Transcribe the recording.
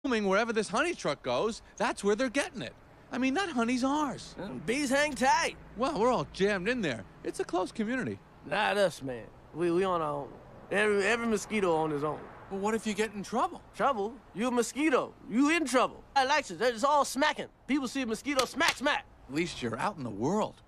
Assuming wherever this honey truck goes, that's where they're getting it. I mean, that honey's ours. Bees hang tight. Well, we're all jammed in there. It's a close community. Not us, man. We on our own. Every mosquito on his own. Well, what if you get in trouble? Trouble? You a mosquito. You in trouble. Alexis, it's all smacking. People see a mosquito, smack, smack. At least you're out in the world.